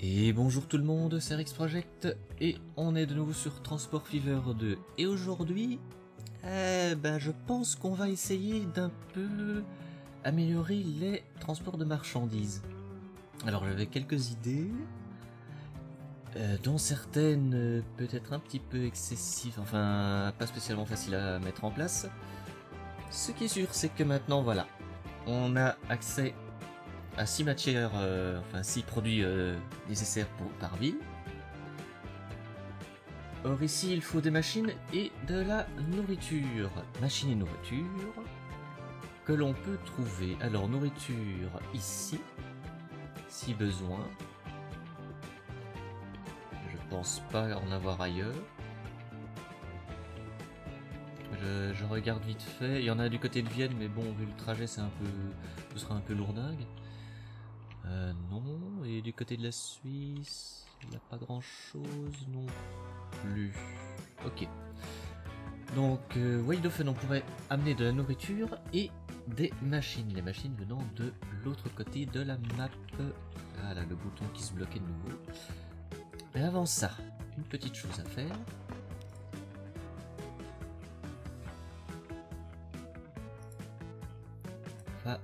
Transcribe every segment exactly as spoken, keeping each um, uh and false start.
Et bonjour tout le monde, c'est Rix Project et on est de nouveau sur Transport Fever deux. Et aujourd'hui, eh ben, je pense qu'on va essayer d'un peu améliorer les transports de marchandises. Alors j'avais quelques idées, euh, dont certaines euh, peut-être un petit peu excessives, enfin pas spécialement faciles à mettre en place. Ce qui est sûr, c'est que maintenant voilà, on a accès à six matières, euh, enfin six produits euh, nécessaires pour, par ville. Or ici il faut des machines et de la nourriture. Machines et nourriture que l'on peut trouver. Alors nourriture ici, si besoin. Je pense pas en avoir ailleurs. Je, je regarde vite fait. Il y en a du côté de Vienne, mais bon, vu le trajet, c'est un peu, ce sera un peu lourdingue. Euh, non, et du côté de la Suisse, il n'y a pas grand chose non plus. Ok. Donc, euh, Weidofen, on pourrait amener de la nourriture et des machines. Les machines venant de l'autre côté de la map. Voilà, le bouton qui se bloquait de nouveau. Mais avant ça, une petite chose à faire. Ah.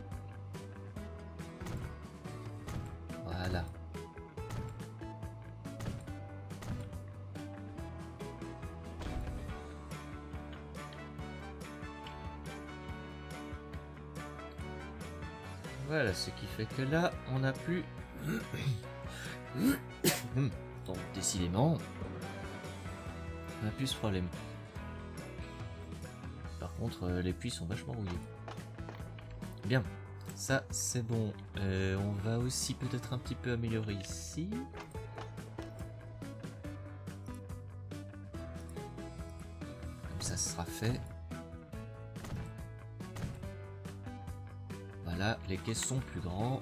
Voilà. Voilà, ce qui fait que là, on n'a plus... Donc, décidément, on n'a plus ce problème. Par contre, euh, les puits sont vachement rouillés. Bien, ça c'est bon. Euh, on va aussi peut-être un petit peu améliorer ici. Comme ça, ce sera fait. Voilà, les caisses sont plus grands.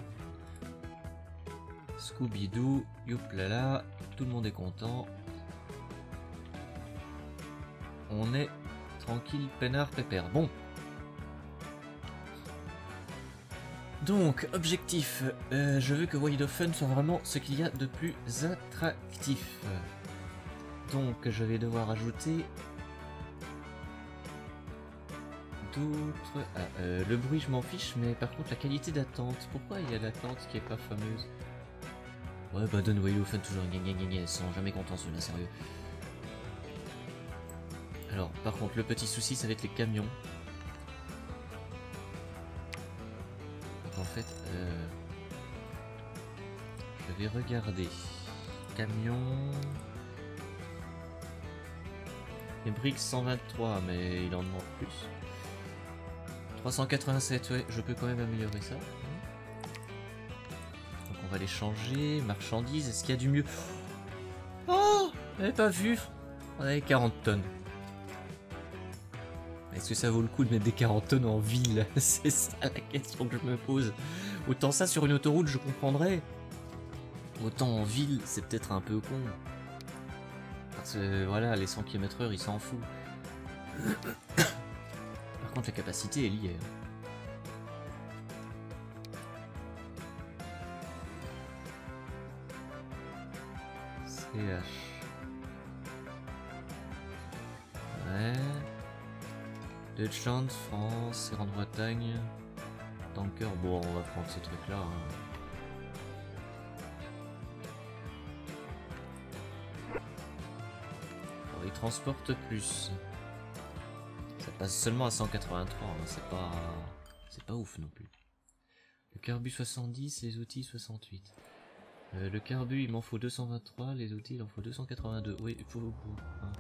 Scooby-Doo, youplala, tout le monde est content. On est tranquille, peinard, pépère. Bon. Donc, objectif, euh, je veux que Weidofen soit vraiment ce qu'il y a de plus attractif. Donc, je vais devoir ajouter d'autres... Ah, euh, le bruit, je m'en fiche, mais par contre, la qualité d'attente. Pourquoi il y a l'attente qui est pas fameuse? Ouais, bah donne Weidofen toujours gna gna gna gna, sans jamais content celui-là, sérieux. Alors, par contre, le petit souci, ça va être les camions. En fait, euh, je vais regarder. Camion. Les briques cent vingt-trois, mais il en demande plus. trois cent quatre-vingt-sept, ouais, je peux quand même améliorer ça. Donc on va les changer. Marchandises, est-ce qu'il y a du mieux? Oh, j'avais pas vu. On avait quarante tonnes. Est-ce que ça vaut le coup de mettre des quarante tonnes en ville? C'est ça la question que je me pose. Autant ça sur une autoroute je comprendrais. Autant en ville c'est peut-être un peu con. Parce que voilà, les cent kilomètres heure il s'en fout. Par contre la capacité elle y est. C H. Ouais. Deutschland, France, Grande-Bretagne, Tanker, bon on va prendre ces trucs là. Hein. Alors, ils transportent plus. Ça passe seulement à cent quatre-vingt-trois, hein. C'est pas... c'est pas ouf non plus. Le carbu soixante-dix, les outils soixante-huit. Euh, le carbu il m'en faut deux cent vingt-trois, les outils il en faut deux cent quatre-vingt-deux. Oui, il faut... Hein.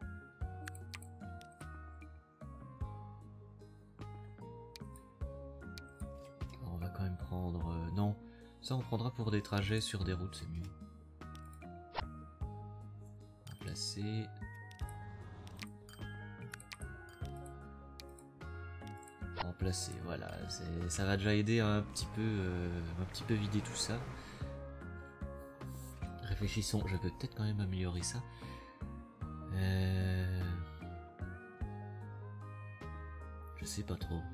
Prendre... Euh, non, ça on prendra pour des trajets sur des routes, c'est mieux. Remplacer. Remplacer, voilà. Ça va déjà aider à un petit peu, euh, un petit peu vider tout ça. Réfléchissons, je peux peut-être quand même améliorer ça. Euh... Je sais pas trop.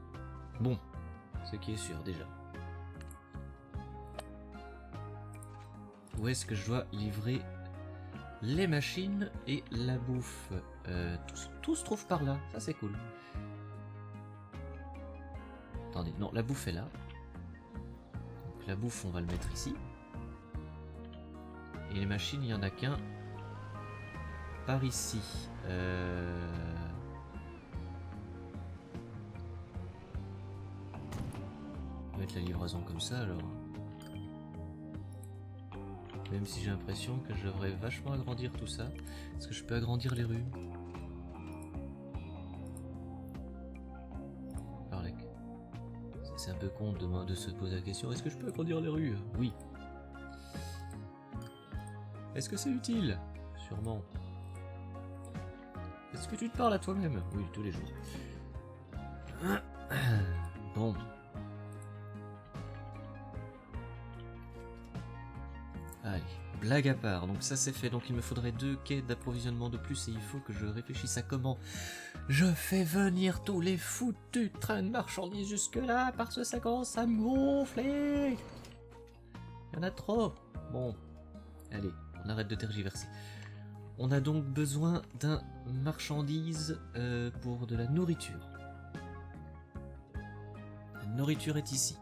Bon. Ce qui est sûr déjà. où est-ce que je dois livrer les machines et la bouffe. Euh, tout, tout se trouve par là, ça c'est cool. Attendez, non, la bouffe est là. Donc la bouffe, on va le mettre ici. Et les machines, il n'y en a qu'un par ici. Euh... On va mettre la livraison comme ça alors. Même si j'ai l'impression que je devrais vachement agrandir tout ça. Est-ce que je peux agrandir les rues? Parlec. C'est un peu con de, de se poser la question. Est-ce que je peux agrandir les rues? Oui. Est-ce que c'est utile? Sûrement. Est-ce que tu te parles à toi-même? Oui, tous les jours. Bon. Allez, blague à part, donc ça c'est fait, donc il me faudrait deux quais d'approvisionnement de plus et il faut que je réfléchisse à comment je fais venir tous les foutus trains de marchandises jusque là parce que ça commence à me gonfler. Il y en a trop. Bon, allez, on arrête de tergiverser. On a donc besoin d'un marchandise euh, pour de la nourriture. La nourriture est ici.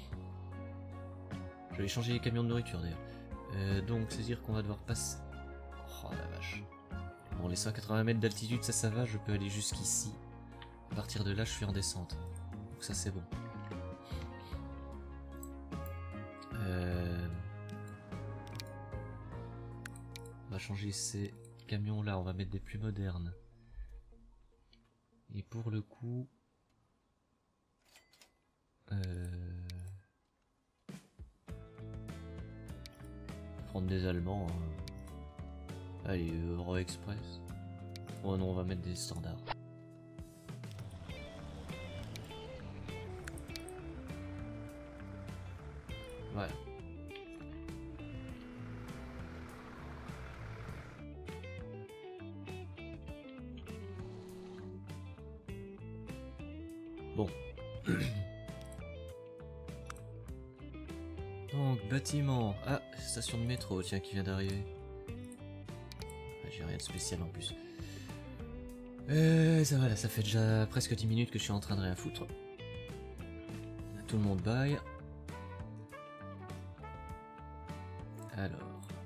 Je vais changer les camions de nourriture d'ailleurs. Euh, donc c'est dire qu'on va devoir passer... Oh la vache. Bon, les cent quatre-vingts mètres d'altitude, ça ça va, je peux aller jusqu'ici. À partir de là, je suis en descente. Donc ça c'est bon. Euh... On va changer ces camions là, on va mettre des plus modernes. Et pour le coup... Euh... Prendre des Allemands. Hein. Allez, Euro Express. Oh non, on va mettre des standards. Voilà. Bon. Donc, bâtiment. Ah, station de métro, tiens, qui vient d'arriver. Ah, j'ai rien de spécial en plus. Euh, ça va, là, ça fait déjà presque dix minutes que je suis en train de rien foutre. Tout le monde baille. Alors.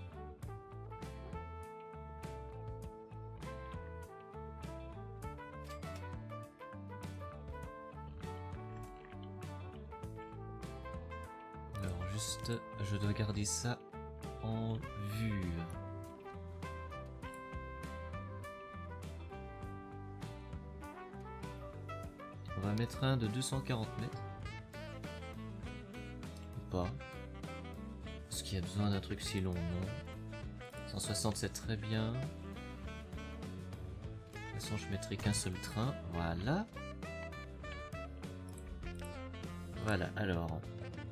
Alors, juste, je dois garder ça en vue. On va mettre un de deux cent quarante mètres. Ou pas. Est-ce qu'il y a besoin d'un truc si long? Non. cent soixante c'est très bien. De toute façon je mettrai qu'un seul train. Voilà. Voilà, alors.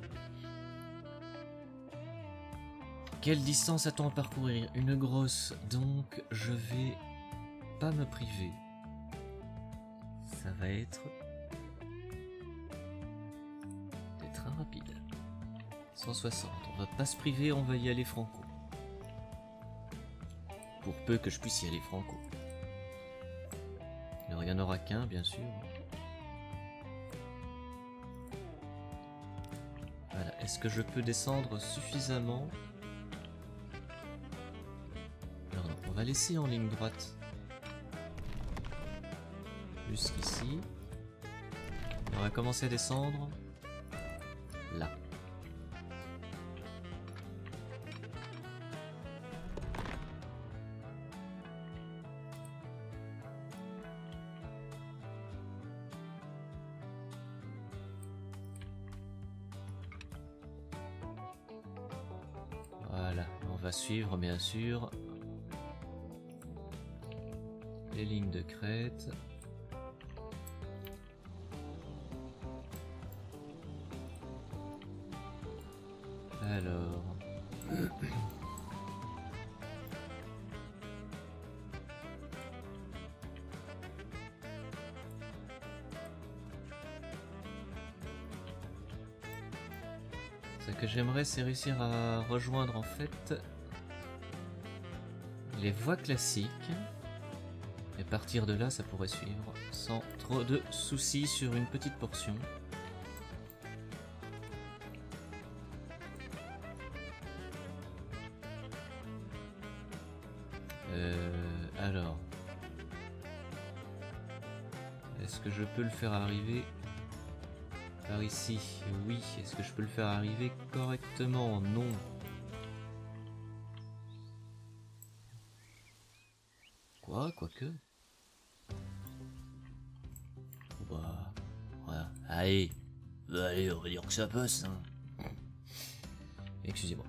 Quelle distance a-t-on à parcourir? Une grosse. Donc je vais pas me priver. Ça va être... des trains rapides. cent soixante. On va pas se priver, on va y aller franco. Pour peu que je puisse y aller franco. Alors il n'y en aura qu'un, bien sûr. Voilà. Est-ce que je peux descendre suffisamment? Alors non, on va laisser en ligne droite. Jusqu'ici. On va commencer à descendre. Là. Voilà, on va suivre bien sûr les lignes de crête. Alors... Ce que j'aimerais, c'est réussir à rejoindre en fait les voies classiques. Et partir de là, ça pourrait suivre sans trop de soucis sur une petite portion. Euh, alors, est-ce que je peux le faire arriver par ici? Oui. Est-ce que je peux le faire arriver correctement? Non. Quoi? Quoique. Bah, voilà. Allez. Allez, on va dire que ça passe. Hein. Excusez-moi.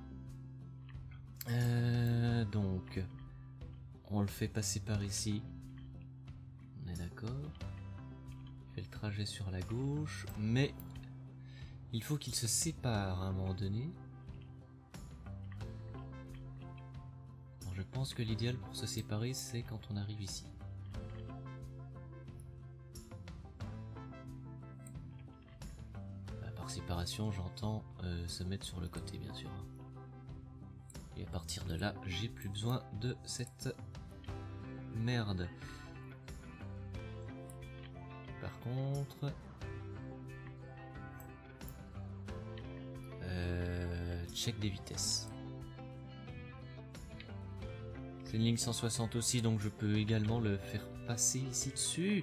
Euh, donc, on le fait passer par ici. On est d'accord. Il fait le trajet sur la gauche, mais il faut qu'il se sépare à un moment donné. Alors, je pense que l'idéal pour se séparer, c'est quand on arrive ici. Bah, par séparation, j'entends euh, se mettre sur le côté, bien sûr. Et à partir de là, j'ai plus besoin de cette merde. Par contre, euh, check des vitesses. C'est une ligne cent soixante aussi, donc je peux également le faire passer ici dessus.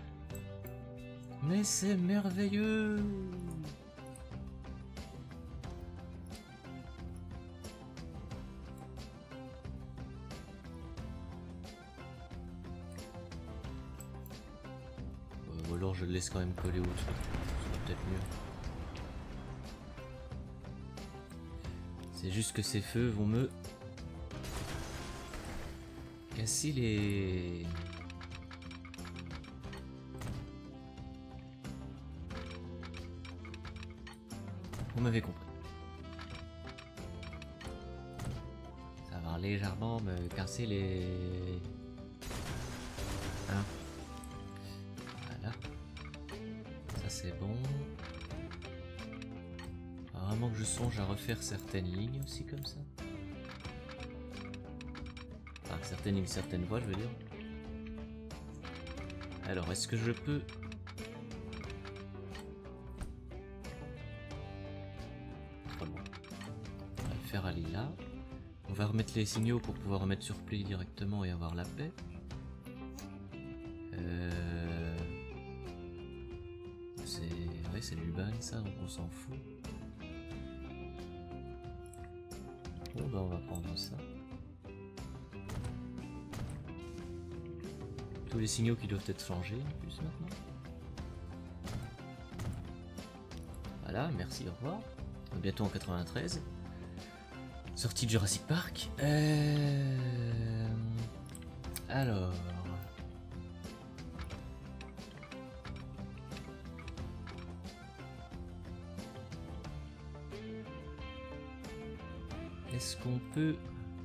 Mais c'est merveilleux! Ou alors je le laisse quand même coller au-dessus. C'est peut-être mieux. C'est juste que ces feux vont me casser les... Vous m'avez compris. Ça va légèrement me casser les... Hein? Voilà. Ça c'est bon. Alors, vraiment que je songe à refaire certaines lignes aussi comme ça. Enfin, certaines lignes, certaines voies, je veux dire. Alors, est-ce que je peux... Trop loin. On va le faire aller là. On va remettre les signaux pour pouvoir remettre sur play directement et avoir la paix. Euh... C'est... Ouais, c'est du ban ça, donc on s'en fout. Bon bah on va prendre ça. Tous les signaux qui doivent être changés en plus maintenant. Voilà, merci, au revoir. Bientôt en quatre-vingt-treize. Sortie de Jurassic Park. Euh... Alors... Est-ce qu'on peut...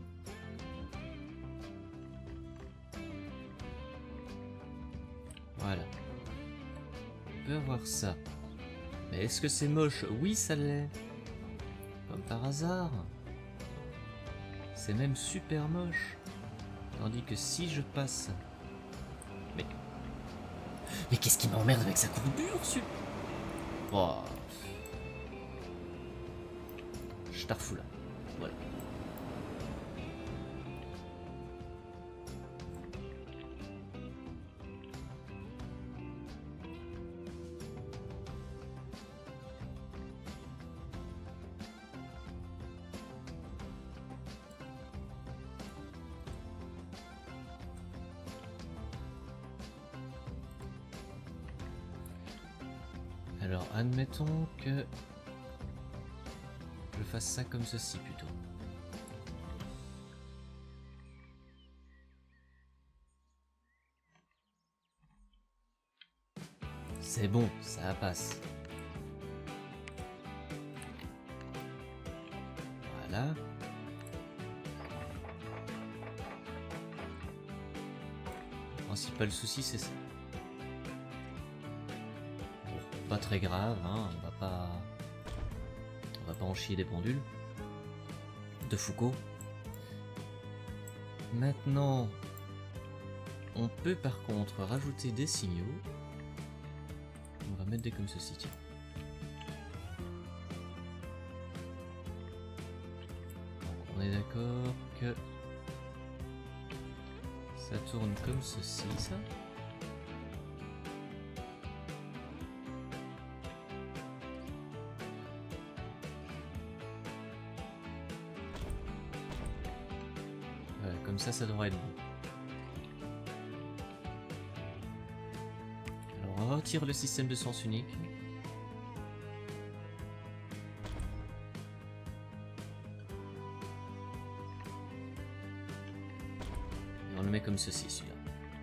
Voilà. On peut avoir ça. Mais est-ce que c'est moche? Oui, ça l'est. Comme par hasard. C'est même super moche. Tandis que si je passe... Mais... Mais qu'est-ce qui m'emmerde avec sa courbure, su... Oh. Je t'arfous là. Voilà. Alors, admettons que je fasse ça comme ceci plutôt. C'est bon, ça passe. Voilà. Le principal souci, c'est ça. Pas très grave, hein, on va pas on va pas en chier des pendules. De Foucault. Maintenant, on peut par contre rajouter des signaux. On va mettre des comme ceci, tiens. On est d'accord que ça tourne comme ceci, ça. Voilà, comme ça, ça devrait être bon. Alors, on retire le système de sens unique. On le met comme ceci, celui-là.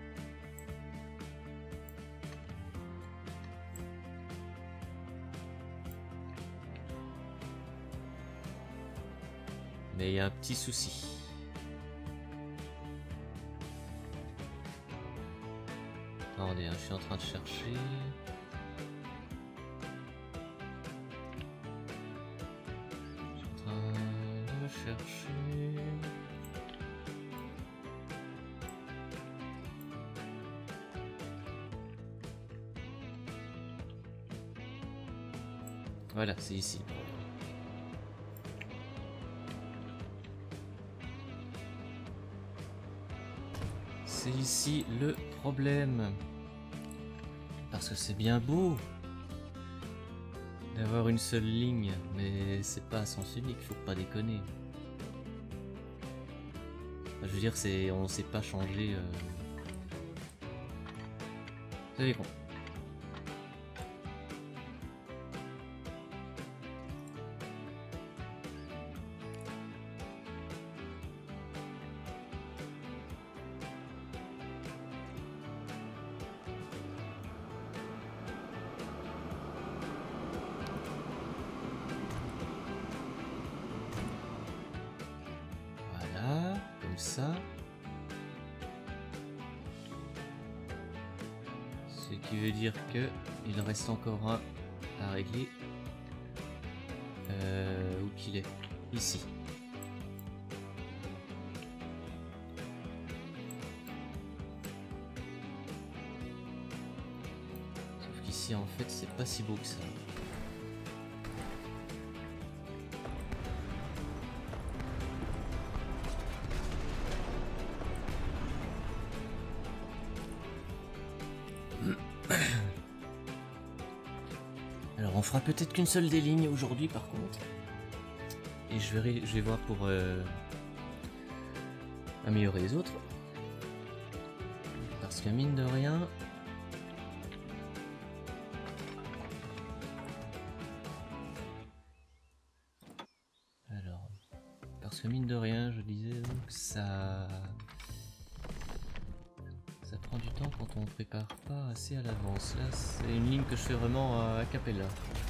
Mais il y a un petit souci. Attendez, hein, je suis en train de chercher. Je suis en train de chercher. Voilà, c'est ici. C'est ici le problème. Parce que c'est bien beau d'avoir une seule ligne, mais c'est pas à sens unique, faut pas déconner. Enfin, je veux dire, c'est, on sait pas changer. Euh... Vous avez compris. Ça, ce qui veut dire que il reste encore un à régler. Euh, où qu'il est? Ici. Sauf qu'ici en fait c'est pas si beau que ça. Alors on fera peut-être qu'une seule des lignes aujourd'hui par contre. Et je verrai, je vais voir pour euh, améliorer les autres. Parce que mine de rien... Alors... Parce que mine de rien, je disais donc ça... Ça prend du temps quand on ne prépare pas assez à l'avance. Là, c'est une ligne que je fais vraiment à cappella.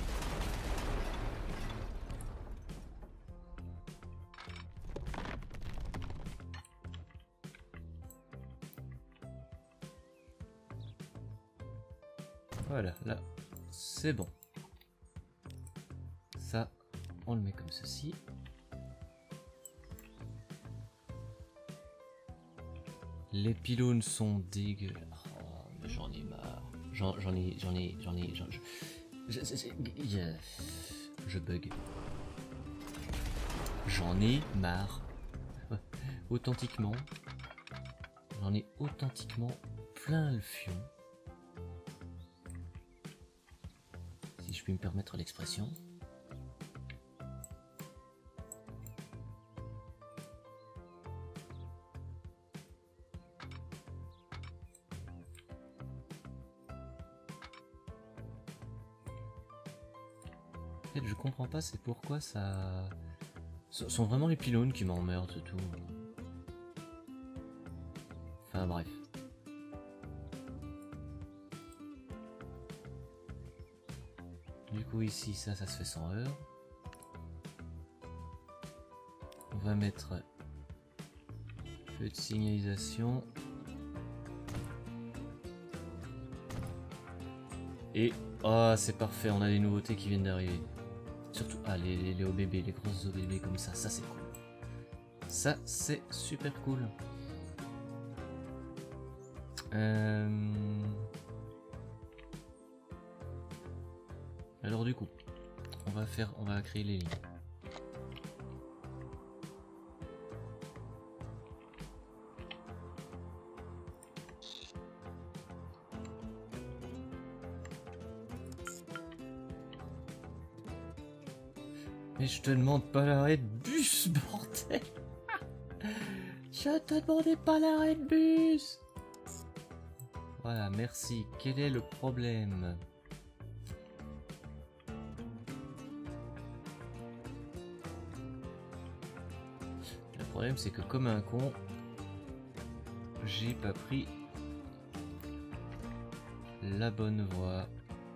Voilà, là, c'est bon. Ça, on le met comme ceci. Les pylônes sont dégueux. Oh, mais j'en ai marre. J'en j'en ai, j'en ai, j'en ai, j'en... Je, je, je, je bug. J'en ai marre. Authentiquement. J'en ai authentiquement plein le fion. Si je puis me permettre l'expression. Je comprends pas, c'est pourquoi ça... Ce sont vraiment les pylônes qui m'emmerdent, c'est tout. Enfin bref. Du coup ici, ça, ça se fait sans heures. On va mettre feu de signalisation. Et... Ah, oh, c'est parfait, on a des nouveautés qui viennent d'arriver. Surtout, ah, les, les, les O B B, les grosses O B B comme ça, ça c'est cool. Ça c'est super cool. Euh... Alors du coup, on va faire, on va créer les lignes. Mais je te demande pas l'arrêt de bus, bordel. Je te demandais pas l'arrêt de bus. Voilà, merci. Quel est le problème? Le problème, c'est que comme un con, j'ai pas pris la bonne voie.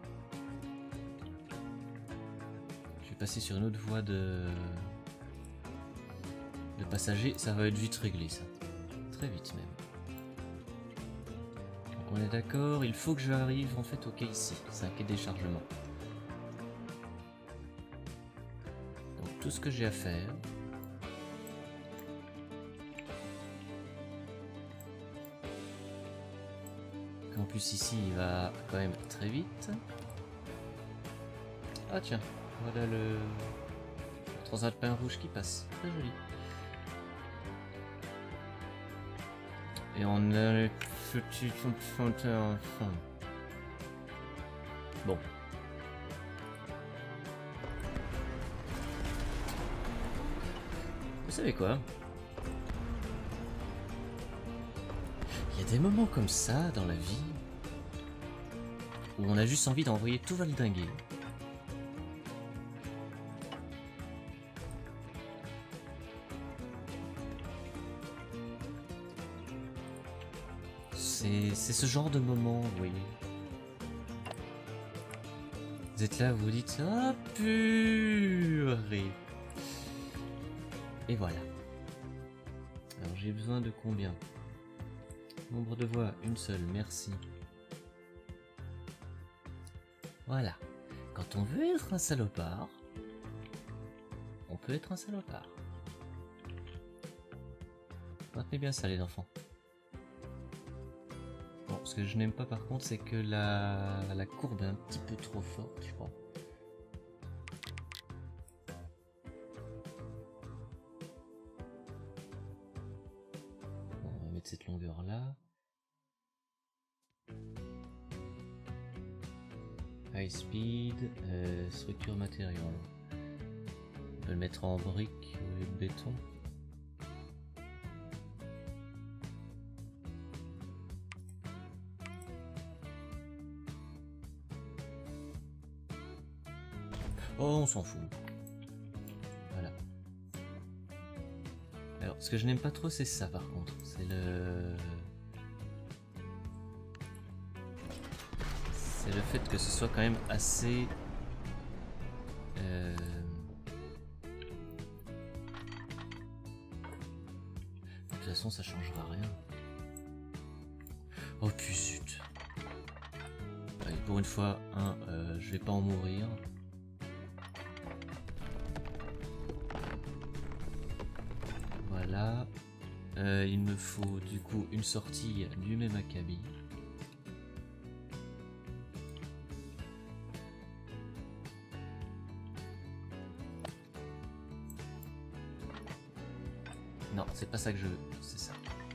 Passer sur une autre voie de de passagers, ça va être vite réglé, ça très vite même. Donc on est d'accord, il faut que j'arrive en fait au quai ici, c'est un quai de déchargement. Donc tout ce que j'ai à faire, en plus ici il va quand même très vite. Ah tiens, voilà le transalpin rouge qui passe, très joli. Et on a les petits chanteurs en fond. Bon. Vous savez quoi? Il y a des moments comme ça dans la vie où on a juste envie d'envoyer tout valdinguer. C'est ce genre de moment, vous voyez. Vous êtes là, vous vous dites ah purée. Et voilà. Alors j'ai besoin de combien? Nombre de voix, une seule, merci. Voilà. Quand on veut être un salopard, on peut être un salopard. Retenez bien ça les enfants. Ce que je n'aime pas par contre, c'est que la, la courbe est un petit peu trop forte, je crois. Bon, on va mettre cette longueur là. High speed, euh, structure matérielle. On peut le mettre en brique au lieu de béton. Oh, on s'en fout. Voilà. Alors, ce que je n'aime pas trop, c'est ça par contre. C'est le... C'est le fait que ce soit quand même assez... Euh... De toute façon, ça changera rien. Oh, puis zut. Allez, pour une fois, hein, euh, je vais pas en mourir. Voilà, euh, il me faut du coup une sortie du même acabit. Non, c'est pas ça que je veux, c'est ça.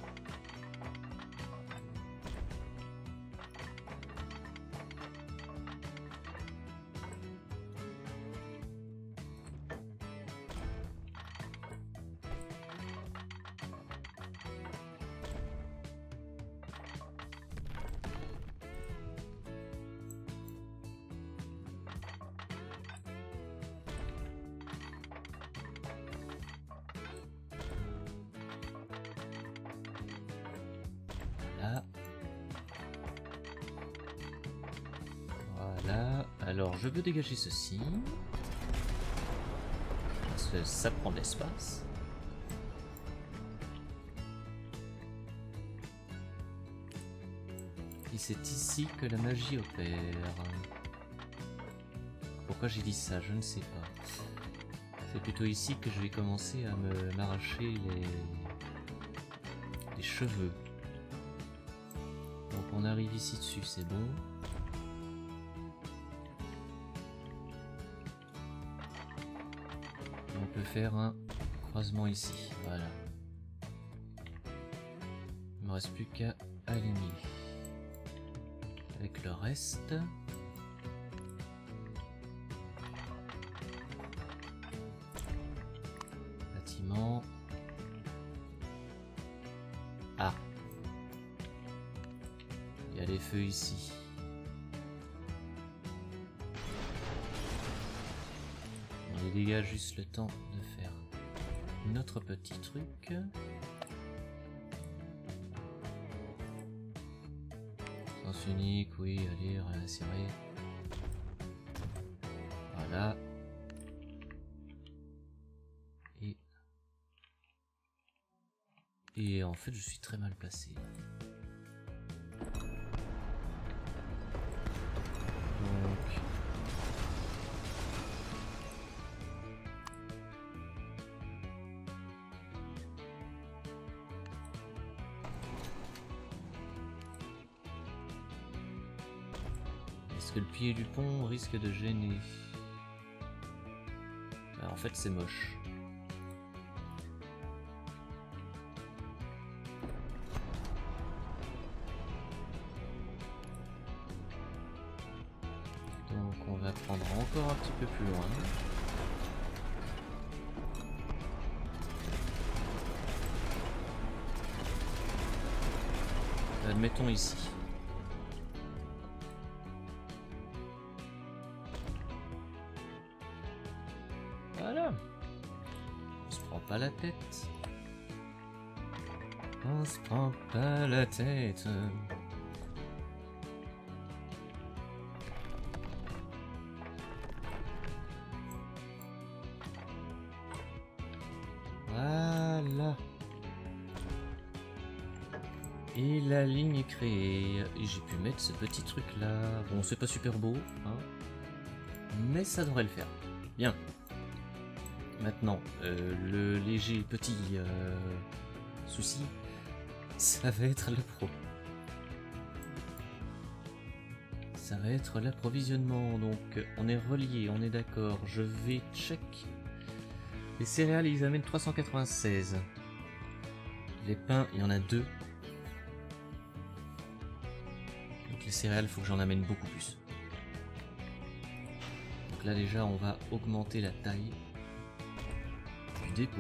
Voilà, alors je veux dégager ceci, parce que ça prend de l'espace. Et c'est ici que la magie opère. Pourquoi j'ai dit ça, je ne sais pas. C'est plutôt ici que je vais commencer à me m'arracher les... les cheveux. Donc on arrive ici dessus, c'est bon. On peut faire un croisement ici, voilà. Il me reste plus qu'à aligner avec le reste. Bâtiment. Ah. Il y a les feux ici. On les dégage juste le temps de faire notre petit truc. Sens unique, oui, allez, réinsérer. Voilà. Et... Et en fait, je suis très mal placé. Donc... Est-ce que le pied du pont risque de gêner? Alors, en fait, c'est moche. Donc, on va prendre encore un petit peu plus loin. Admettons ici. Voilà. On se prend pas la tête. On se prend pas la tête. Voilà. Et la ligne est créée. Et j'ai pu mettre ce petit truc là. Bon, c'est pas super beau, hein, mais ça devrait le faire. Bien. Maintenant, euh, le léger petit euh, souci, ça va être le pro. Ça va être l'approvisionnement. Donc, on est relié, on est d'accord. Je vais check. Les céréales, ils amènent trois cent quatre-vingt-seize. Les pains, il y en a deux. Donc les céréales, il faut que j'en amène beaucoup plus. Donc là déjà, on va augmenter la taille du dépôt.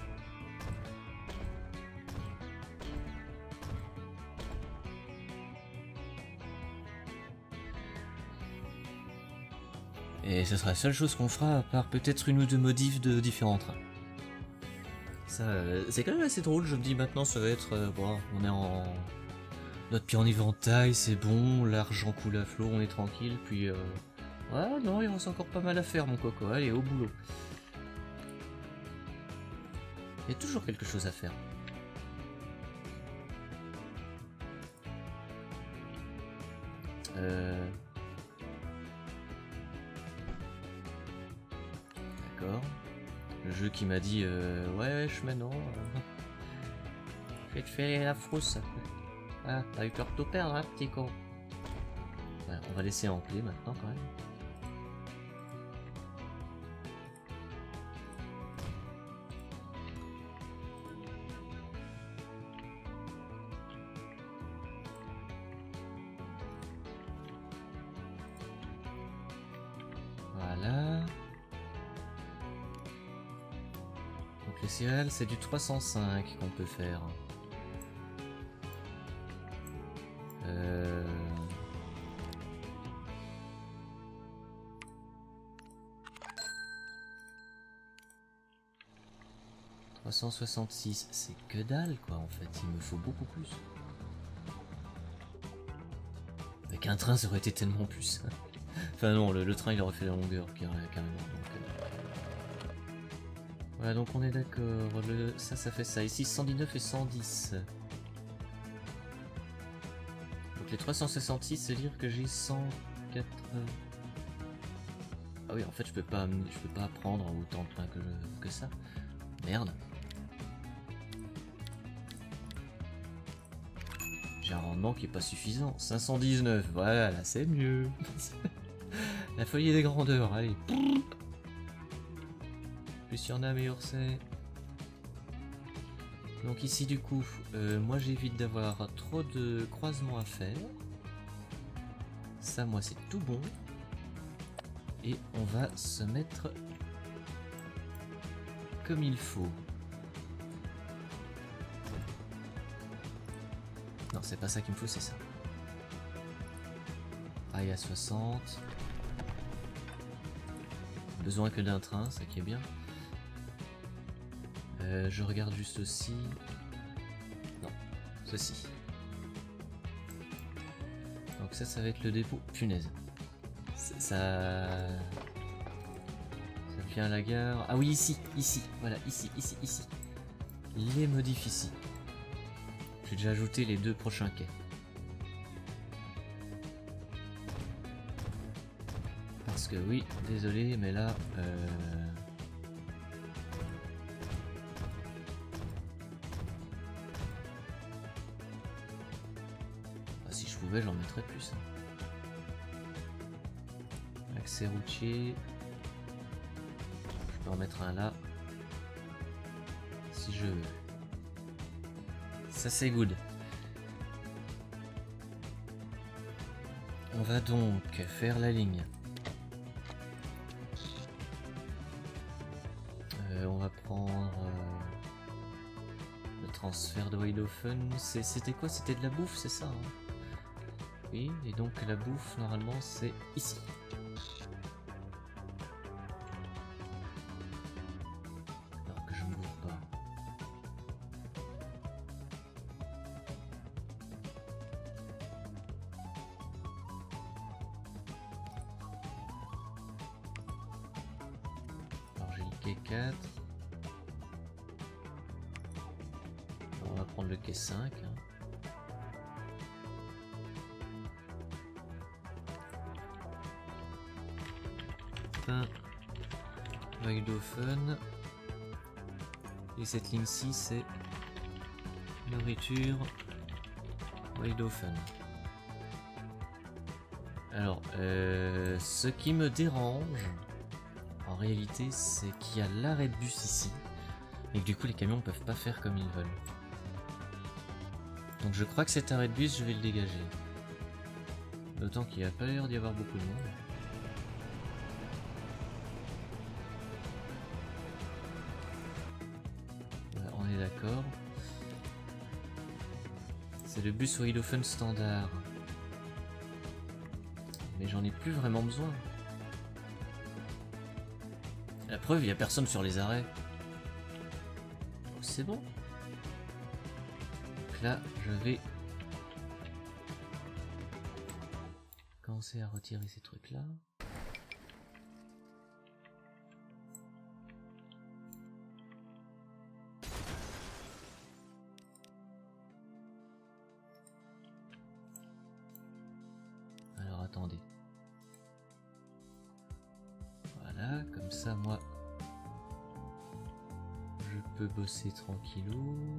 Et ce sera la seule chose qu'on fera, à part peut-être une ou deux modifs de différents trains. Ça, euh, c'est quand même assez drôle, je me dis maintenant ça va être... Euh, bon, on est en... Notre pied en éventail, c'est bon, l'argent coule à flot, on est tranquille, puis... Euh... Ouais, non, il reste encore pas mal à faire mon coco, allez, au boulot. Il y a toujours quelque chose à faire. Euh... D'accord. Le jeu qui m'a dit euh, ouais, je maintenant. Euh, je vais te faire la frousse. Ah, t'as eu peur de tout perdre, hein, petit con. Ouais, on va laisser en clé maintenant quand même. Voilà. Donc les céréales, c'est du trois cent cinq qu'on peut faire. Euh... trois cent soixante-six, c'est que dalle quoi en fait, il me faut beaucoup plus. Avec un train ça aurait été tellement plus. Enfin non, le, le train il aurait fait la longueur carrément. Donc, euh... Voilà, donc on est d'accord, le... ça ça fait ça, ici cent dix-neuf et cent dix. Donc les trois cent soixante-six, c'est dire que j'ai cent quatre... Ah oui, en fait, je peux pas, je peux pas prendre autant de pain que, je, que ça. Merde. J'ai un rendement qui est pas suffisant. cinq cent dix-neuf, voilà, là c'est mieux. La folie des grandeurs, allez. Plus il y en a, meilleur c'est. Donc ici du coup, euh, moi j'évite d'avoir trop de croisements à faire. Ça, moi c'est tout bon. Et on va se mettre comme il faut. Non, c'est pas ça qu'il me faut, c'est ça. Rail à soixante. Besoin que d'un train, ça qui est bien. Euh, je regarde juste aussi. Non, ceci. Donc ça, ça va être le dépôt. Punaise. Ça... Ça vient à la gare. Ah oui, ici, ici. Voilà, ici, ici, ici. Les modifs ici. J'ai déjà ajouté les deux prochains quais. Parce que oui, désolé, mais là... Euh... Ah, si je pouvais, j'en mettrais plus. Hein. Accès routier. Je peux en mettre un là. Si je veux. Ça c'est good. On va donc faire la ligne. Euh, on va prendre euh, le transfert de Weidhofen. C'était quoi? C'était de la bouffe, c'est ça hein? Oui, et donc la bouffe normalement c'est ici. Alors que je ne bouffe pas. Quai quatre. On va prendre le quai cinq. Hein. Pain, Weidhofen. Et cette ligne-ci, c'est nourriture, Weidhofen. Alors, euh, ce qui me dérange... En réalité, c'est qu'il y a l'arrêt de bus ici, et que du coup les camions ne peuvent pas faire comme ils veulent. Donc je crois que cet arrêt de bus, je vais le dégager. D'autant qu'il n'y a pas l'air d'y avoir beaucoup de monde. Voilà, on est d'accord. C'est le bus Weidhofen standard. Mais j'en ai plus vraiment besoin. La preuve, il n'y a personne sur les arrêts. C'est bon. Donc là, je vais commencer à retirer ces trucs-là. Alors, attendez. Voilà, comme ça, moi, je peux bosser tranquillou.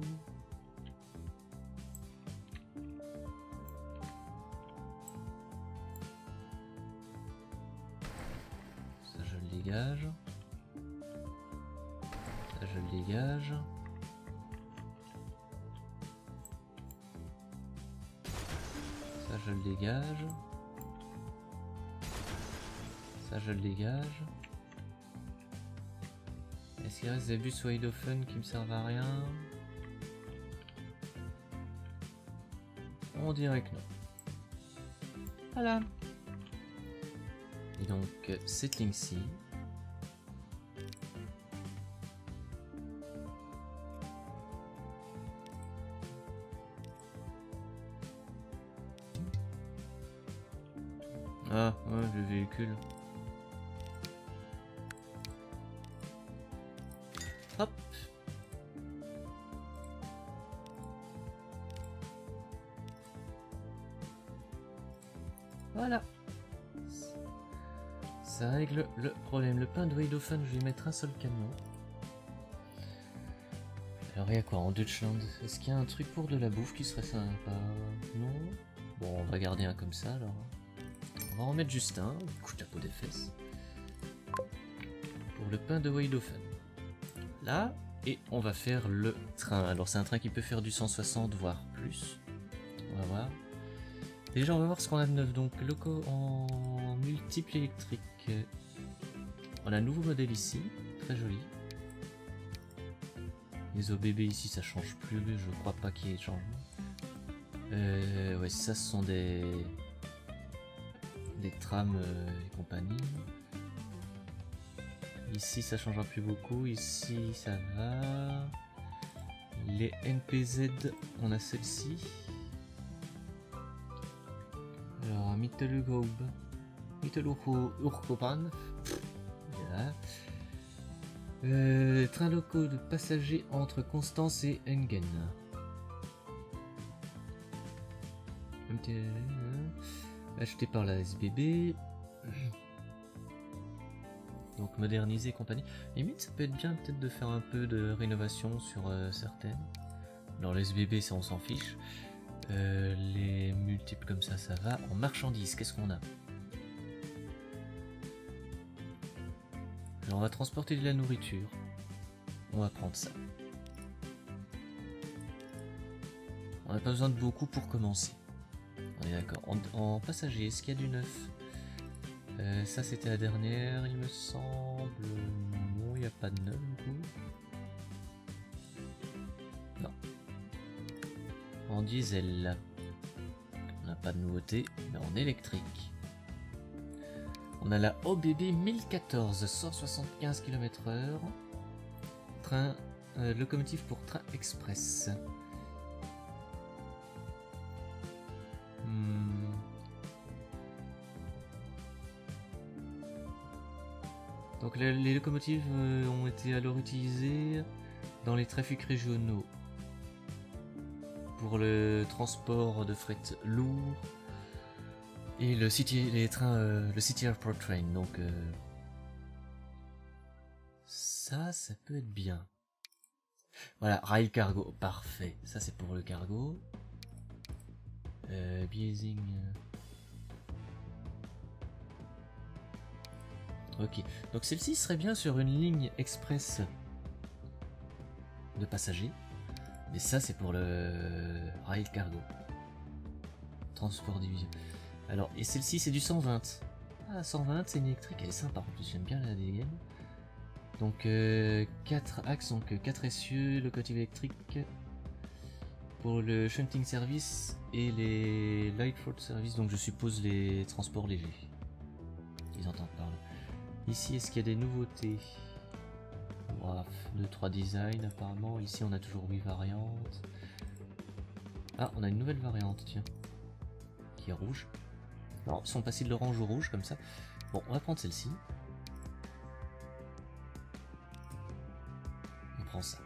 Ça, je le dégage. Ça, je le dégage. Ça, je le dégage. Ça, je le dégage. Est-ce qu'il reste des bus Weidhofen qui me servent à rien? On dirait que non. Voilà. Et donc, cette ligne-ci. Ah, ouais, le véhicule. Hop. Voilà. Ça règle le problème. Le pain de Weidofen, je vais mettre un seul camion. Alors il y a quoi en Deutschland? Est-ce qu'il y a un truc pour de la bouffe qui serait sympa? Non? Bon, on va garder un comme ça alors. On va en mettre juste un, il couche la peau des fesses. Pour le pain de Weidofen. Là, et on va faire le train. Alors c'est un train qui peut faire du cent soixante voire plus. On va voir. Déjà on va voir ce qu'on a de neuf. Donc loco en multiple électrique. On a un nouveau modèle ici, très joli. Les O B B ici ça change plus, je crois pas qu'il y ait de changement. Euh, ouais, ça ce sont des des trams euh, et compagnie. Ici ça changera plus beaucoup, ici ça va. Les N P Z, on a celle-ci. Alors Mittelgrube, Mittelurkopan. Voilà. Euh, train locaux de passagers entre Constance et Engen. Acheté par la S B B. Donc modernisé et compagnie. Limite ça peut être bien peut-être de faire un peu de rénovation sur euh, certaines. Alors les S B B ça on s'en fiche. Euh, les multiples comme ça ça va. En marchandises qu'est-ce qu'on a? Alors on va transporter de la nourriture. On va prendre ça. On n'a pas besoin de beaucoup pour commencer. On est d'accord. En, en passager, est-ce qu'il y a du neuf? euh, Ça c'était la dernière, il me semble. Non, il n'y a pas de neuf du coup. Non. En diesel. On n'a pas de nouveauté, mais en électrique. On a la O B B mille quatorze, cent soixante-quinze kilomètres heure. Train euh, locomotive pour train express. Hmm. Donc les, les locomotives euh, ont été alors utilisées dans les trafics régionaux pour le transport de fret lourd. Et le City, les trains, euh, le City Airport Train, donc euh, ça, ça peut être bien. Voilà, rail cargo, parfait. Ça c'est pour le cargo. Euh, Biezing. Ok, donc celle-ci serait bien sur une ligne express de passagers, mais ça c'est pour le rail cargo. Transport division. Alors, et celle-ci c'est du cent vingt. Ah, cent vingt c'est une électrique, elle est sympa en plus, j'aime bien la D G M. Donc euh, quatre axes, donc quatre essieux, locomotive électrique pour le shunting service et les light road service, donc je suppose les transports légers. Ils entendent par là. Ici, est-ce qu'il y a des nouveautés? Bref, deux trois designs apparemment. Ici on a toujours huit variantes. Ah, on a une nouvelle variante, tiens, qui est rouge. Alors, ils sont passés de l'orange au rouge comme ça. Bon, on va prendre celle-ci. On prend ça.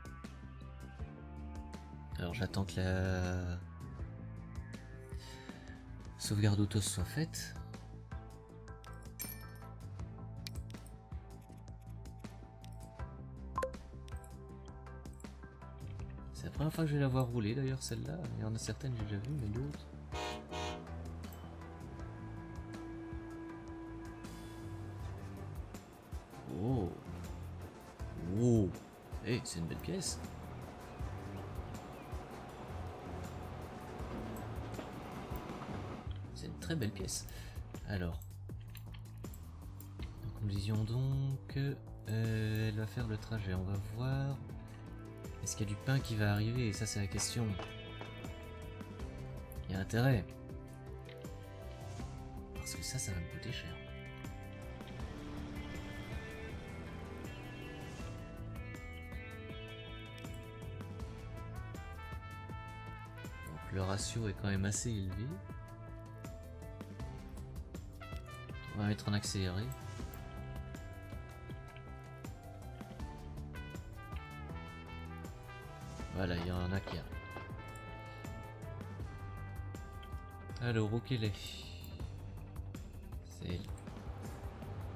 Alors j'attends que la sauvegarde auto soit faite. C'est la première fois que je vais la voir rouler d'ailleurs celle-là. Il y en a certaines que j'ai déjà vues, mais d'autres. Oh, oh, hey, c'est une belle pièce. C'est une très belle pièce. Alors, donc nous disions donc, euh, elle va faire le trajet. On va voir. Est-ce qu'il y a du pain qui va arriver? Et ça, c'est la question. Il y a intérêt. Parce que ça, ça va me coûter cher. Le ratio est quand même assez élevé. On va mettre en accéléré. Voilà, il y en a qui arrivent. Alors, ok, les. C'est elle.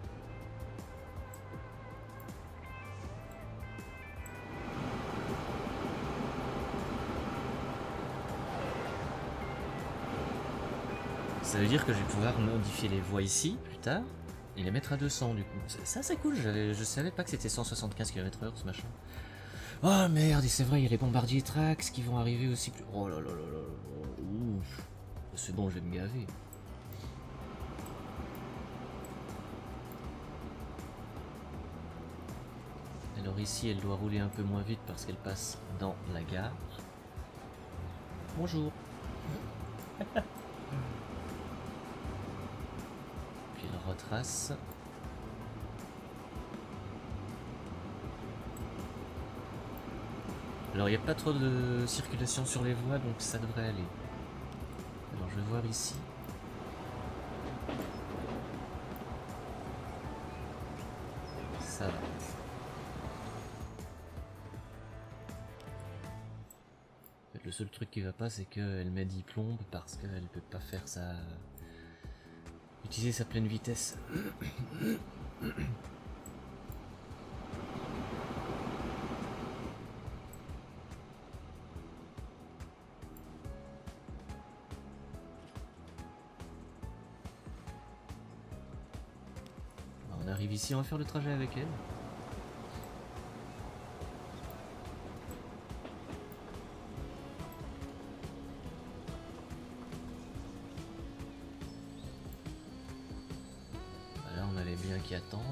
Ça veut dire que je vais pouvoir modifier les voies ici, plus tard, et les mettre à deux cents du coup. Ça c'est cool, je, je savais pas que c'était cent soixante-quinze kilomètres heure ce machin. Oh merde, et c'est vrai, il y a les bombardiers Trax qui vont arriver aussi plus... Oh là là là là là, ouf. C'est bon, je vais me gaver. Alors ici, elle doit rouler un peu moins vite parce qu'elle passe dans la gare. Bonjour. Puis elle retrace. Alors il n'y a pas trop de circulation sur les voies, donc ça devrait aller. Alors je vais voir ici. Ça va. Le seul truc qui va pas, c'est qu'elle met dix plombes parce qu'elle peut pas faire sa... utiliser sa pleine vitesse. On arrive ici, on va faire le trajet avec elle. Qui attendent.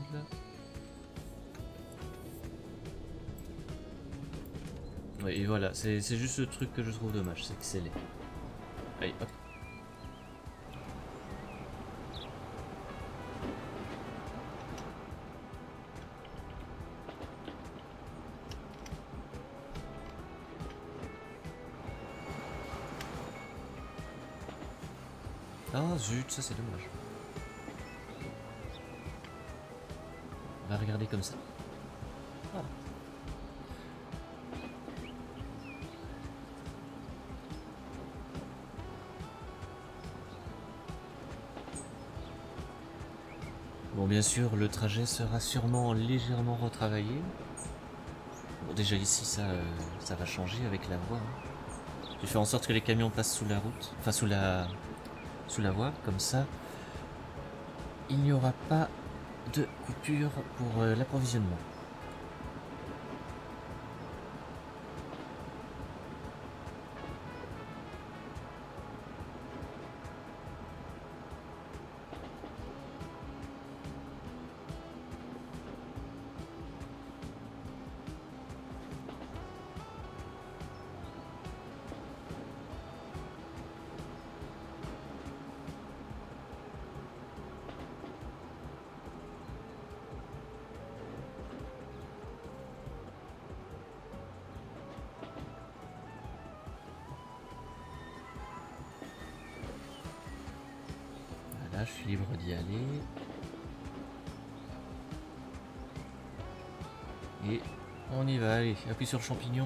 Ouais, et voilà, c'est juste ce truc que je trouve dommage, c'est que c'est laid. Allez, hop. Ah zut, ça c'est dommage. On va regarder comme ça. Voilà. Bon, bien sûr, le trajet sera sûrement légèrement retravaillé. Bon, déjà ici, ça, euh, ça va changer avec la voie. Hein. J'ai fait en sorte que les camions passent sous la route, enfin sous la, sous la voie, comme ça, il n'y aura pas de coupure pour euh, l'approvisionnement. Là, je suis libre d'y aller. Et on y va, allez, appuie sur le champignon.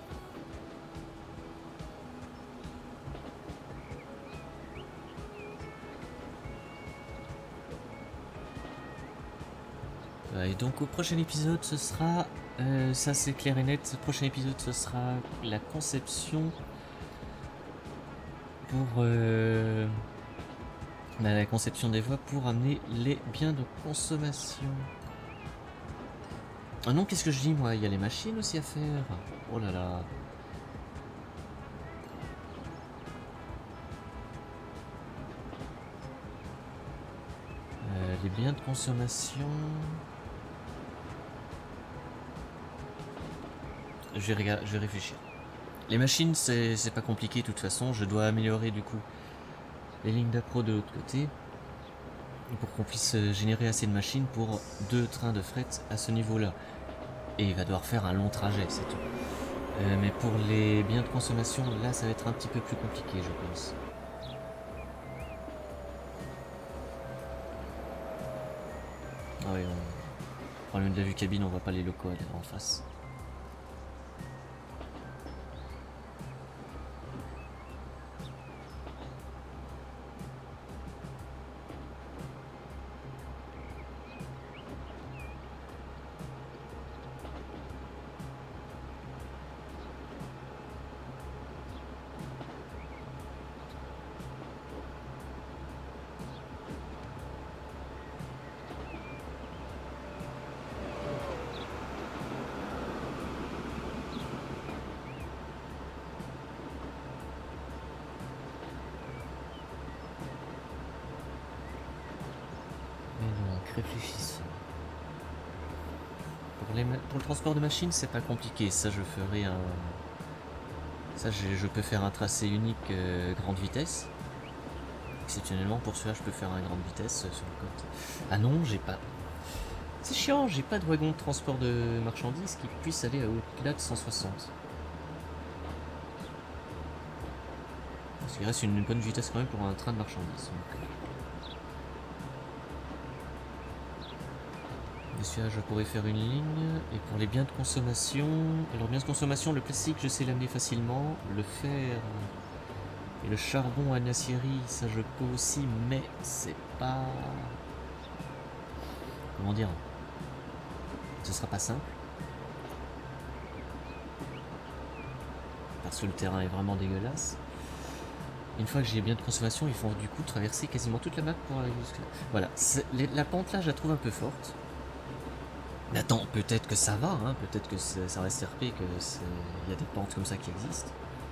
Et donc au prochain épisode, ce sera, euh, ça c'est clair et net, le prochain épisode ce sera la conception pour... Euh, la conception des voies pour amener les biens de consommation. Ah non, qu'est-ce que je dis moi? Il y a les machines aussi à faire. Oh là là. Euh, les biens de consommation... Je vais, je vais réfléchir. Les machines, c'est pas compliqué de toute façon. Je dois améliorer du coup les lignes d'appro de l'autre côté pour qu'on puisse générer assez de machines pour deux trains de fret à ce niveau-là. Et il va devoir faire un long trajet, c'est tout. Euh, mais pour les biens de consommation, là, ça va être un petit peu plus compliqué, je pense. Ah oui, on... problème de la vue cabine, on voit pas les locaux en face. réfléchissons. Pour, les pour le transport de machines, c'est pas compliqué. Ça, je ferai un... Ça, je, je peux faire un tracé unique euh, grande vitesse. Exceptionnellement, pour cela, je peux faire un grande vitesse euh, sur le côté. Ah non, j'ai pas... C'est chiant, j'ai pas de wagon de transport de marchandises qui puisse aller à au-delà de cent soixante. Parce qu'il reste une bonne vitesse quand même pour un train de marchandises. Donc, euh... Celui-là, je pourrais faire une ligne. Et pour les biens de consommation... Alors, biens de consommation, le plastique, je sais l'amener facilement. Le fer et le charbon à nacierie, ça je peux aussi, mais c'est pas... Comment dire? Ce sera pas simple. Parce que le terrain est vraiment dégueulasse. Une fois que j'ai bien de consommation, ils font du coup traverser quasiment toute la map pour aller jusque là. Voilà, la pente là, je la trouve un peu forte. Mais attends, peut-être que ça va, hein, peut-être que ça reste R P, que il y a des pentes comme ça qui existent.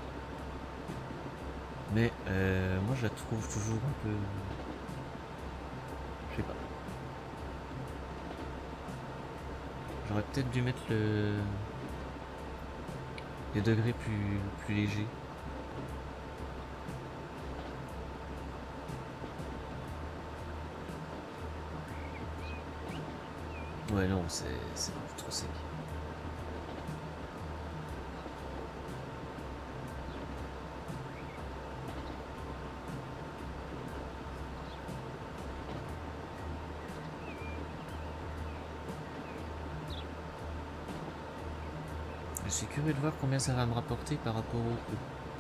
Mais euh, moi je la trouve toujours un peu... Je sais pas. J'aurais peut-être dû mettre le... les degrés plus, plus légers. Ouais non, c'est trop sec. Je suis curieux de voir combien ça va me rapporter par rapport au coût.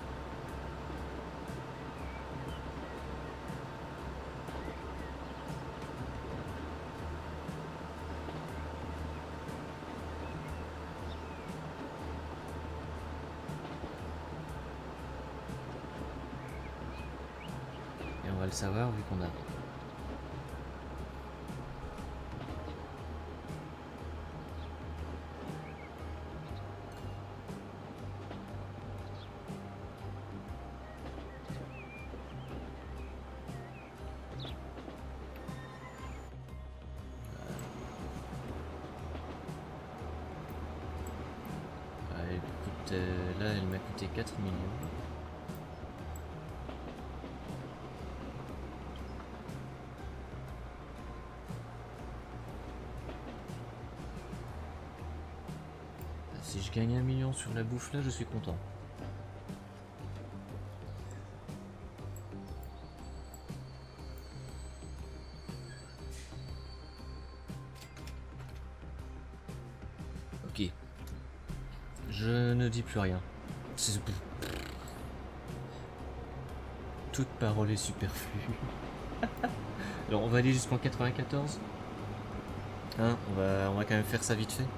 Et on va le savoir vu qu'on a... Là, elle m'a coûté quatre millions. Si je gagne un million sur la bouffe là, je suis content. Ok. Je ne dis plus rien. Toute parole est superflue. Alors on va aller jusqu'en quatre-vingt-quatorze. Hein, on va, on va quand même faire ça vite fait.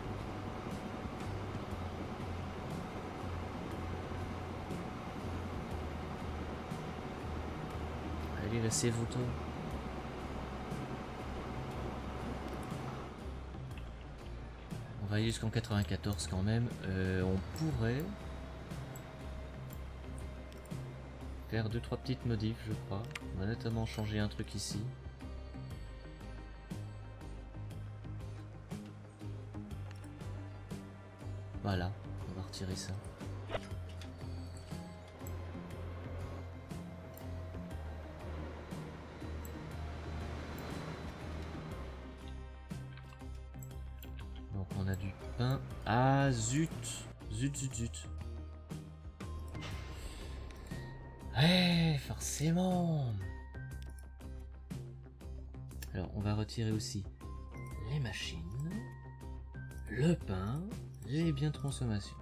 Allez, laissez-vous tout. On va aller jusqu'en quatre-vingt-quatorze quand même. Euh, on pourrait faire deux trois petites modifs, je crois. On va notamment changer un truc ici. Voilà, on va retirer ça. Donc on a du pain. Ah zut, zut, zut, zut. Ouais, forcément. Alors on va retirer aussi les machines, le pain, les biens de consommation.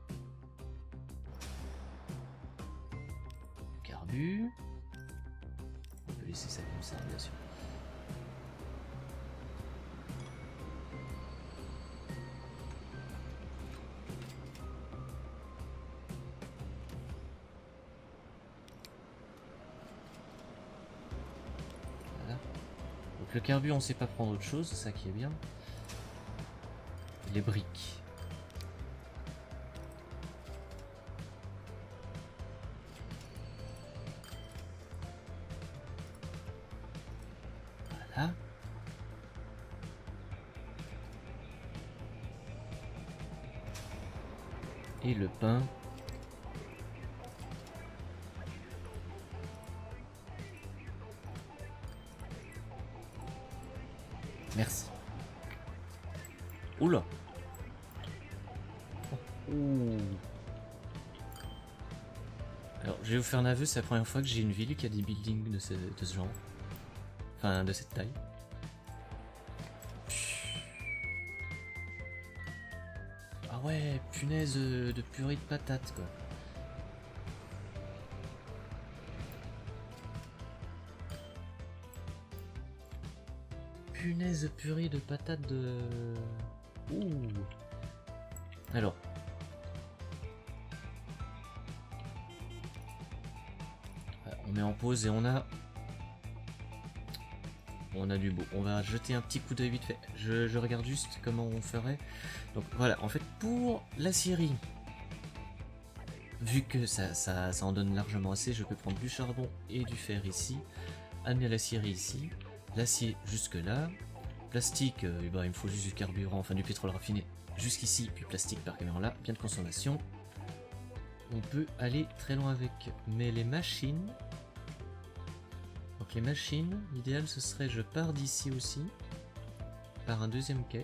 Le carbu. On peut laisser ça comme ça, bien sûr. Le carburant, on sait pas prendre autre chose, c'est ça qui est bien. Les briques. Voilà. Et le pain. Merci. Oula. Oh. Alors, je vais vous faire un aveu, c'est la première fois que j'ai une ville qui a des buildings de ce, de ce genre. Enfin, de cette taille. Ah ouais, punaise de purée de patates, quoi. Punaise de purée de patates de... Ouh. Alors. On met en pause et on a... On a du beau. On va jeter un petit coup d'œil vite fait. Je, je regarde juste comment on ferait. Donc voilà, en fait pour la scierie, vu que ça, ça, ça en donne largement assez, je peux prendre du charbon et du fer ici, amener la scierie ici, l'acier jusque là, plastique, euh, bah, il me faut juste du carburant, enfin du pétrole raffiné jusqu'ici, puis plastique par camion là, bien de consommation. On peut aller très loin avec, mais les machines... Donc les machines, l'idéal ce serait je pars d'ici aussi, par un deuxième quai.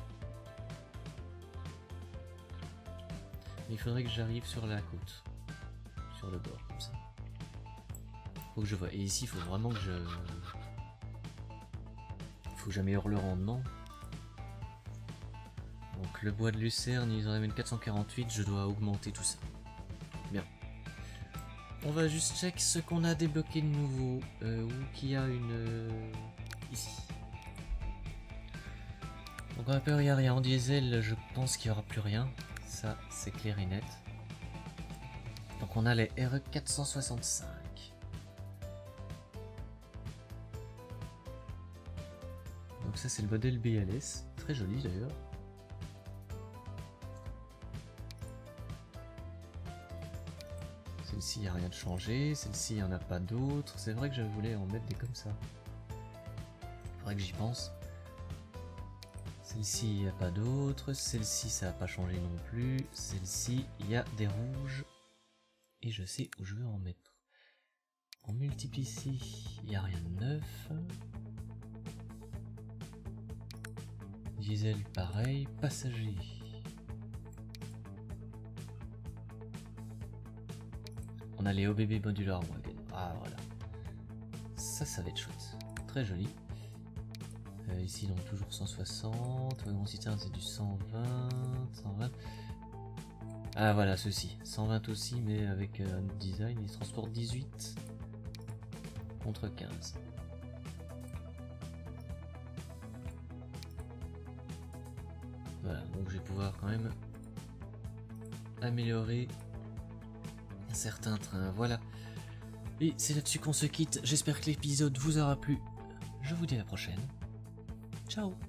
Mais il faudrait que j'arrive sur la côte, sur le bord comme ça. Faut que je vois. Et ici il faut vraiment que je... Faut que j'améliore le rendement. Donc le bois de lucerne, ils en amènent quatre cent quarante-huit, je dois augmenter tout ça. Bien. On va juste check ce qu'on a débloqué de nouveau. Euh, où qu'il y a une... Euh, ici. Donc on a peur, il n'y a rien. En diesel, je pense qu'il n'y aura plus rien. Ça, c'est clair et net. Donc on a les R E quatre cent soixante-cinq. Donc ça, c'est le modèle B L S. Très joli d'ailleurs. Celle-ci, il n'y a rien de changé. Celle-ci, il n'y en a pas d'autres. C'est vrai que je voulais en mettre des comme ça. Il faudrait que j'y pense. Celle-ci, il n'y a pas d'autres. Celle-ci, ça n'a pas changé non plus. Celle-ci, il y a des rouges. Et je sais où je veux en mettre. On multiplie ici, il n'y a rien de neuf. Diesel, pareil. Passager. On a les O B B Modular Wagon. Ah voilà. Ça, ça va être chouette. Très joli. Euh, ici donc toujours cent soixante. Wagon citerne c'est du cent vingt. cent vingt. Ah voilà ceci. cent vingt aussi mais avec euh, un autre design. Il transporte dix-huit contre quinze. Voilà, donc je vais pouvoir quand même améliorer certains trains, voilà. Et c'est là-dessus qu'on se quitte. J'espère que l'épisode vous aura plu. Je vous dis à la prochaine. Ciao.